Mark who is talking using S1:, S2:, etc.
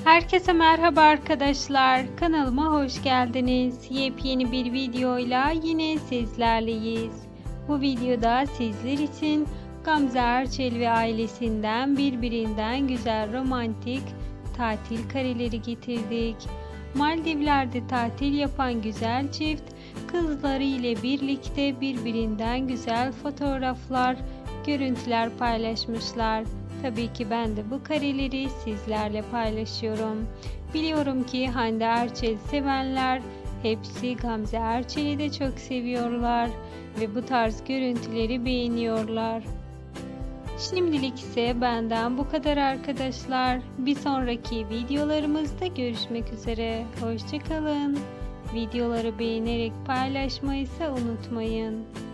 S1: Herkese merhaba arkadaşlar. Kanalıma hoş geldiniz. Yepyeni bir videoyla yine sizlerleyiz. Bu videoda sizler için Gamze Erçel ve ailesinden birbirinden güzel romantik tatil kareleri getirdik. Maldivler'de tatil yapan güzel çift kızları ile birlikte birbirinden güzel fotoğraflar, görüntüler paylaşmışlar. Tabii ki ben de bu kareleri sizlerle paylaşıyorum. Biliyorum ki Hande Erçel sevenler hepsi Gamze Erçel'i de çok seviyorlar ve bu tarz görüntüleri beğeniyorlar. Şimdilik ise benden bu kadar arkadaşlar. Bir sonraki videolarımızda görüşmek üzere. Hoşça kalın. Videoları beğenerek paylaşmayı ise unutmayın.